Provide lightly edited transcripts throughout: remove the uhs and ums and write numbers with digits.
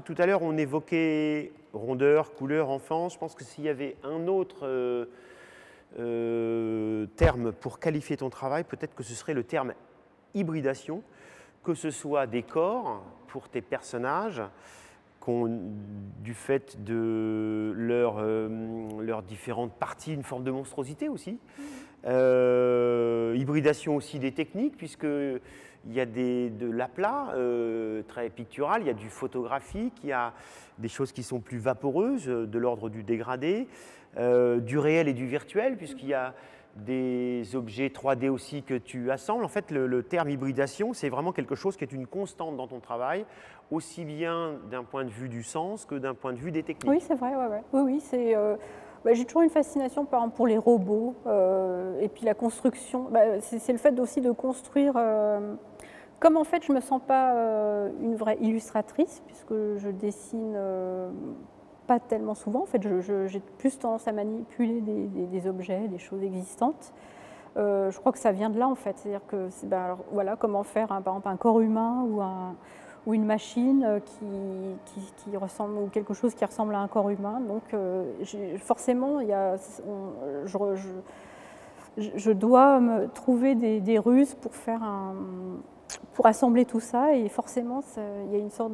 tout à l'heure, on évoquait rondeur, couleur, enfance. Je pense que s'il y avait un autre terme pour qualifier ton travail, peut-être que ce serait le terme hybridation, que ce soit des corps pour tes personnages, du fait de leurs différentes parties, une forme de monstruosité aussi. Hybridation aussi des techniques, puisqu'il y a de l'aplat très pictural, il y a du photographique, il y a des choses qui sont plus vaporeuses, de l'ordre du dégradé, du réel et du virtuel, puisqu'il y a des objets 3D aussi que tu assembles. En fait, le terme hybridation, c'est vraiment quelque chose qui est une constante dans ton travail, aussi bien d'un point de vue du sens que d'un point de vue des techniques. Oui, c'est vrai, ouais. Oui, c'est... j'ai toujours une fascination, par exemple, pour les robots et puis la construction. C'est le fait aussi de construire. Comme en fait, je ne me sens pas une vraie illustratrice, puisque je dessine pas tellement souvent. En fait, j'ai plus tendance à manipuler des objets, des choses existantes. Je crois que ça vient de là, en fait. C'est-à-dire que, alors, voilà, comment faire, par exemple, un corps humain ou une machine qui ressemble, ou quelque chose qui ressemble à un corps humain. Donc forcément, je dois me trouver des ruses pour pour assembler tout ça, et forcément il y a une sorte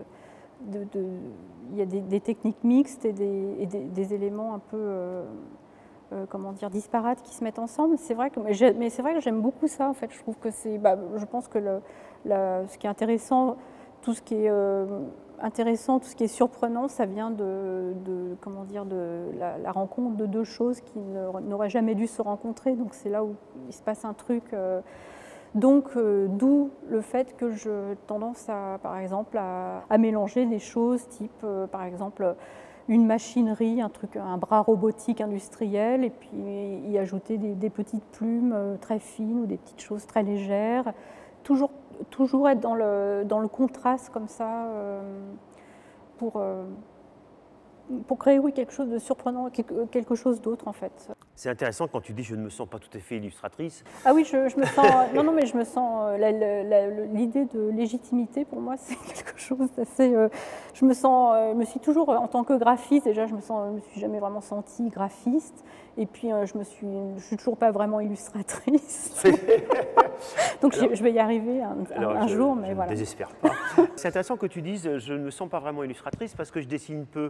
il y a des techniques mixtes et des éléments un peu comment dire, disparates qui se mettent ensemble. C'est vrai que, mais c'est vrai que j'aime beaucoup ça, en fait. Je trouve que je pense que ce qui est intéressant, tout ce qui est intéressant, tout ce qui est surprenant, ça vient comment dire, de la rencontre de deux choses qui n'auraient jamais dû se rencontrer. Donc c'est là où il se passe un truc. D'où le fait que j'ai tendance par exemple, à mélanger des choses type, par exemple, une machinerie, un bras robotique industriel, et puis y ajouter des petites plumes très fines ou des petites choses très légères. Toujours être dans le contraste comme ça pour créer, oui, quelque chose de surprenant, quelque chose d'autre, en fait. C'est intéressant quand tu dis « je ne me sens pas tout à fait illustratrice ». Ah oui, je me sens... non, mais je me sens... l'idée de légitimité, pour moi, c'est quelque chose d'assez... je me suis toujours, en tant que graphiste, déjà, je me suis jamais vraiment sentie graphiste. Et puis, je suis toujours pas vraiment illustratrice. Donc, alors, je vais y arriver un jour, mais voilà. Je ne désespère pas. C'est intéressant que tu dises « je ne me sens pas vraiment illustratrice » parce que je dessine peu.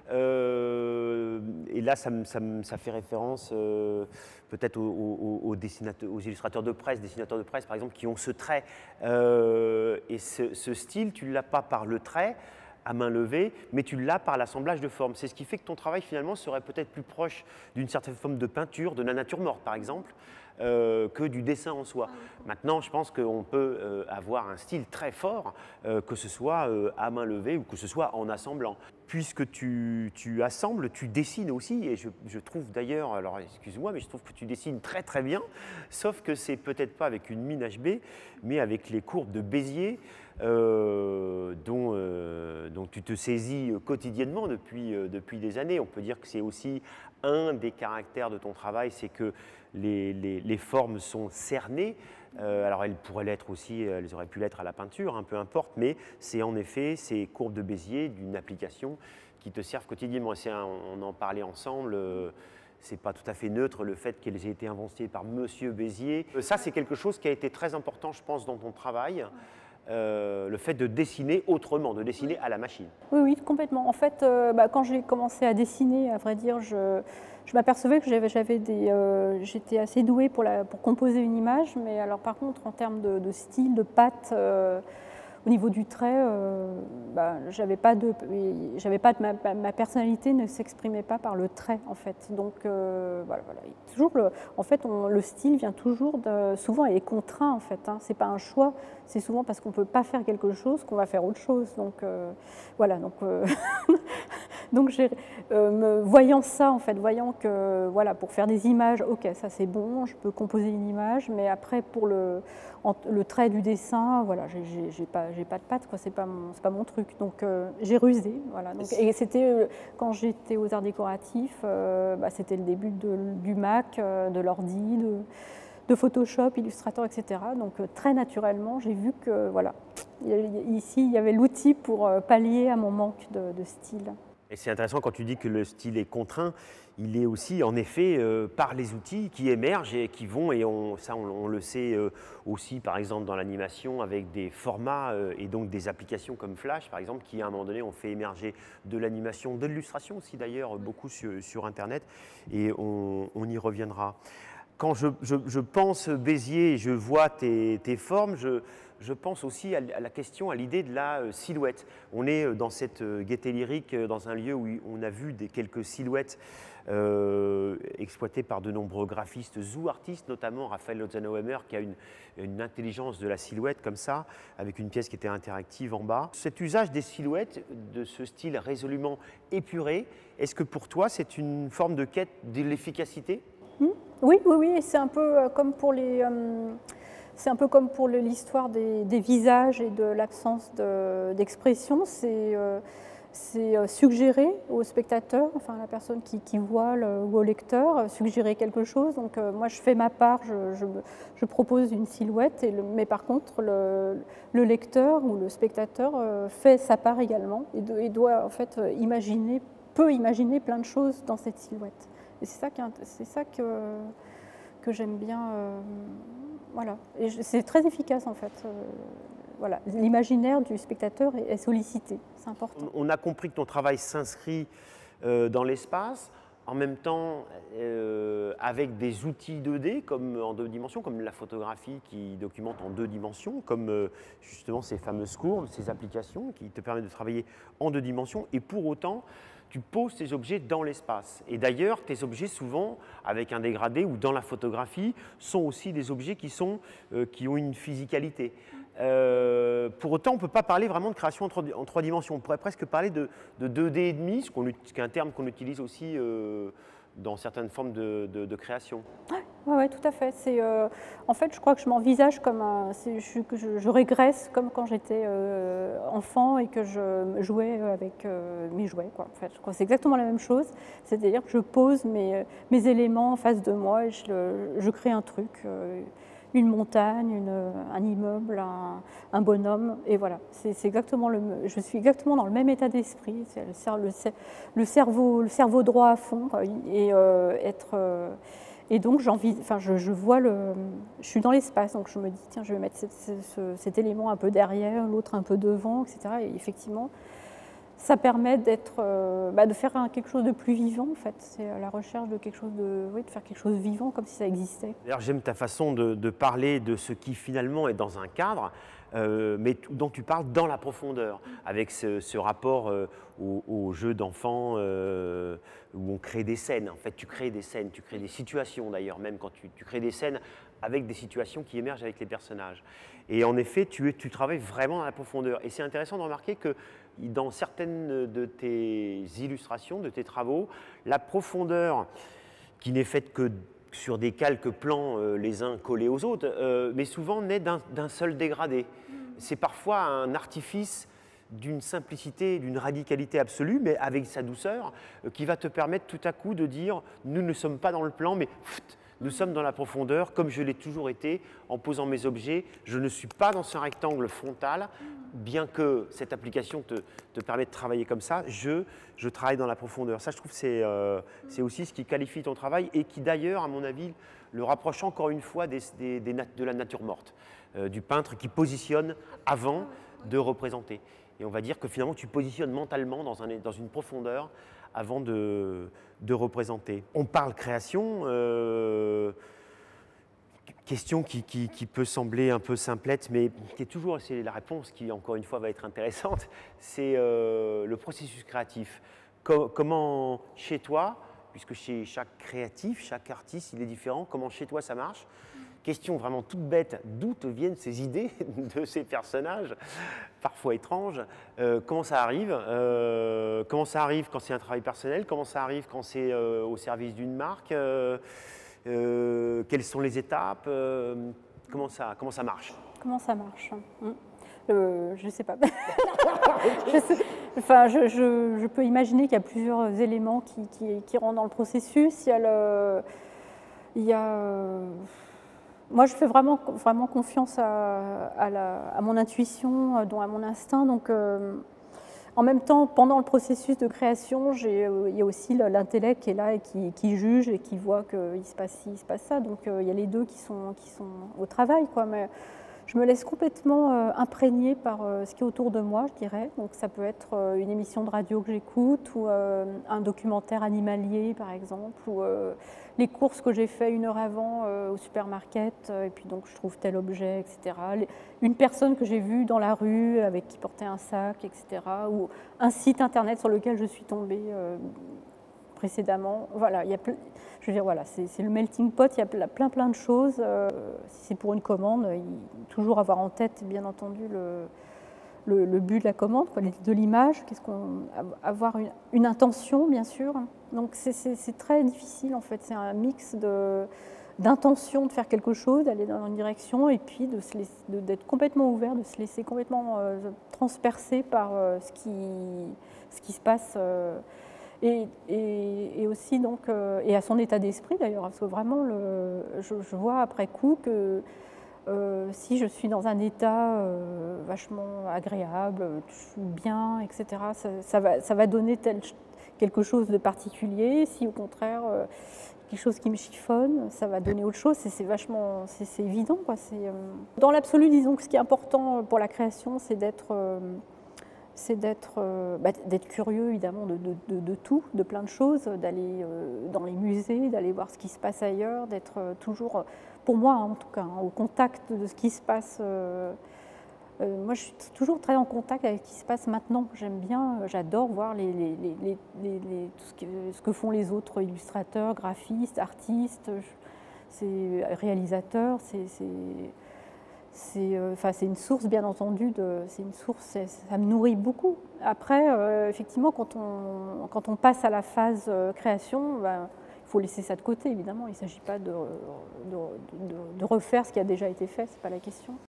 Et là, ça fait référence peut-être aux illustrateurs de presse, dessinateurs de presse, par exemple, qui ont ce trait. Et ce style, tu ne l'as pas par le trait, à main levée, mais tu l'as par l'assemblage de formes. C'est ce qui fait que ton travail, finalement, serait peut-être plus proche d'une certaine forme de peinture, de la nature morte, par exemple, que du dessin en soi. Maintenant, je pense qu'on peut avoir un style très fort, que ce soit à main levée ou que ce soit en assemblant. Puisque tu assembles, tu dessines aussi, et je trouve d'ailleurs, alors excuse-moi, mais je trouve que tu dessines très très bien, sauf que c'est peut-être pas avec une mine HB, mais avec les courbes de Bézier, dont tu te saisis quotidiennement depuis des années. On peut dire que c'est aussi un des caractères de ton travail, c'est que les formes sont cernées. Alors elles pourraient l'être aussi, elles auraient pu l'être à la peinture, peu importe, mais c'est en effet ces courbes de Bézier d'une application qui te servent quotidiennement. On en parlait ensemble. C'est pas tout à fait neutre le fait qu'elles aient été inventées par Monsieur Bézier. Ça, c'est quelque chose qui a été très important, je pense, dans ton travail. Le fait de dessiner autrement, de dessiner à la machine. Oui, complètement. En fait, quand j'ai commencé à dessiner, à vrai dire, je m'apercevais que j'étais assez douée pour composer une image, mais alors par contre, en termes de style, de patte, au niveau du trait, ma personnalité ne s'exprimait pas par le trait, en fait. Donc voilà. Toujours en fait, le style vient toujours souvent, il est contraint, en fait. C'est pas un choix, c'est souvent parce qu'on peut pas faire quelque chose qu'on va faire autre chose. Donc voilà. Donc voyant ça, en fait, voyant que voilà, pour faire des images, ok, ça c'est bon, je peux composer une image, mais après pour le trait du dessin, voilà, j'ai pas de patte, quoi, c'est pas mon truc. Donc j'ai rusé, voilà. Donc, et c'était quand j'étais aux arts décoratifs, c'était le début du Mac, de l'ordi, de Photoshop, Illustrator, etc. Donc très naturellement, j'ai vu que voilà, ici, il y avait l'outil pour pallier à mon manque de style. Et c'est intéressant quand tu dis que le style est contraint, il est aussi en effet par les outils qui émergent et qui vont, et on le sait aussi par exemple dans l'animation avec des formats et donc des applications comme Flash par exemple qui à un moment donné ont fait émerger de l'animation, de l'illustration aussi d'ailleurs beaucoup sur Internet et on y reviendra. Quand je pense Béziers et je vois tes formes, je pense aussi à la question, à l'idée de la silhouette. On est dans cette gaieté lyrique, dans un lieu où on a vu quelques silhouettes exploitées par de nombreux graphistes ou artistes, notamment Raphaël Lozano-Wemmer qui a une intelligence de la silhouette comme ça, avec une pièce qui était interactive en bas. Cet usage des silhouettes, de ce style résolument épuré, est-ce que pour toi c'est une forme de quête de l'efficacité ? Oui, c'est un peu comme pour les... c'est un peu comme pour l'histoire des visages et de l'absence d'expression. C'est suggérer au spectateur, enfin à la personne qui voit ou au lecteur, suggérer quelque chose. Donc moi je fais ma part, je propose une silhouette, mais par contre le lecteur ou le spectateur fait sa part également et doit en fait peut imaginer plein de choses dans cette silhouette. Et c'est ça que j'aime bien. Voilà. Et c'est très efficace en fait. Voilà. L'imaginaire du spectateur est sollicité, c'est important. On a compris que ton travail s'inscrit dans l'espace, en même temps avec des outils 2D en 2 dimensions, comme la photographie qui documente en 2 dimensions, comme justement ces fameuses courbes, ces applications qui te permettent de travailler en 2 dimensions, et pour autant, tu poses tes objets dans l'espace. Et d'ailleurs, tes objets, souvent, avec un dégradé ou dans la photographie, sont aussi des objets qui ont une physicalité. Pour autant, on ne peut pas parler vraiment de création en 3 dimensions. On pourrait presque parler de 2D et demi, ce qui est un terme qu'on utilise aussi dans certaines formes de création. Oui, tout à fait. En fait, je crois que je m'envisage comme je régresse comme quand j'étais enfant et que je jouais avec mes jouets, quoi. En fait, je crois que c'est exactement la même chose. C'est-à-dire que je pose mes éléments en face de moi et je crée un truc, une montagne, un immeuble, un bonhomme, et voilà. C'est exactement je suis exactement dans le même état d'esprit. Le cerveau droit à fond, et et donc je suis dans l'espace, donc je me dis tiens, je vais mettre cet élément un peu derrière, l'autre un peu devant, etc. Et effectivement, ça permet de faire quelque chose de plus vivant en fait. C'est la recherche de quelque chose de faire quelque chose de vivant comme si ça existait. D'ailleurs, j'aime ta façon de parler de ce qui finalement est dans un cadre, mais dont tu parles dans la profondeur, avec ce rapport au jeu d'enfant où on crée des scènes. En fait, tu crées des scènes, tu crées des situations d'ailleurs, même quand tu crées des scènes avec des situations qui émergent avec les personnages. Et en effet, tu travailles vraiment dans la profondeur. Et c'est intéressant de remarquer que dans certaines de tes illustrations, de tes travaux, la profondeur, qui n'est faite que sur des calques plans les uns collés aux autres, mais souvent naît d'un seul dégradé. C'est parfois un artifice d'une simplicité, d'une radicalité absolue, mais avec sa douceur, qui va te permettre tout à coup de dire « nous ne sommes pas dans le plan, mais nous sommes dans la profondeur, comme je l'ai toujours été, en posant mes objets. Je ne suis pas dans ce rectangle frontal, bien que cette application te permette de travailler comme ça, je travaille dans la profondeur. » Ça, je trouve que c'est aussi ce qui qualifie ton travail et qui, d'ailleurs, à mon avis, le rapproche encore une fois de la nature morte, du peintre qui positionne avant de représenter. Et on va dire que finalement, tu positionnes mentalement dans une profondeur avant de représenter. On parle création, question qui peut sembler un peu simplette, mais qui est toujours, c'est la réponse qui, encore une fois, va être intéressante, c'est le processus créatif. Comment, chez toi, puisque chez chaque créatif, chaque artiste, il est différent, comment chez toi ça marche? Question vraiment toute bête, d'où te viennent ces idées de ces personnages, parfois étranges? Comment ça arrive? Comment ça arrive quand c'est un travail personnel? Comment ça arrive quand c'est au service d'une marque? Quelles sont les étapes? Comment ça marche? Comment ça marche? Je ne sais pas. Je peux imaginer qu'il y a plusieurs éléments qui rentrent dans le processus. Il y a Moi, je fais vraiment, vraiment confiance à mon intuition, à mon instinct. Donc, en même temps, pendant le processus de création, il y a aussi l'intellect qui est là et qui juge et qui voit qu'il se passe ci, il se passe ça. Donc, il y a les deux qui sont au travail, quoi. Mais je me laisse complètement imprégnée par ce qui est autour de moi, je dirais. Donc, ça peut être une émission de radio que j'écoute ou un documentaire animalier, par exemple, ou les courses que j'ai fait 1 heure avant au supermarket, et puis donc je trouve tel objet, etc. Une personne que j'ai vue dans la rue avec qui portait un sac, etc. Ou un site internet sur lequel je suis tombée précédemment. Voilà, je veux dire, voilà, c'est le melting pot, il y a plein de choses. Si c'est pour une commande, toujours avoir en tête, bien entendu, le but de la commande, quoi, de l'image, avoir une intention, bien sûr. Donc c'est très difficile, en fait, c'est un mix d'intention de faire quelque chose, d'aller dans une direction, et puis d'être complètement ouvert, de se laisser complètement transpercer par ce qui se passe. Et aussi donc, et à son état d'esprit d'ailleurs, parce que vraiment, je vois après coup que si je suis dans un état vachement agréable, je suis bien, etc., ça va donner quelque chose de particulier. Si au contraire, quelque chose qui me chiffonne, ça va donner autre chose. C'est vachement, c'est évident, quoi. Dans l'absolu, disons que ce qui est important pour la création, c'est d'être d'être curieux, évidemment, de tout, de plein de choses, d'aller dans les musées, d'aller voir ce qui se passe ailleurs, d'être toujours, pour moi en tout cas, hein, au contact de ce qui se passe. Moi, je suis toujours très en contact avec ce qui se passe maintenant. J'aime bien, j'adore voir tout ce que font les autres illustrateurs, graphistes, artistes, réalisateurs. C'est une source, bien entendu, ça me nourrit beaucoup. Après, effectivement, quand on passe à la phase création, ben, il faut laisser ça de côté, évidemment. Il ne s'agit pas de refaire ce qui a déjà été fait, ce n'est pas la question.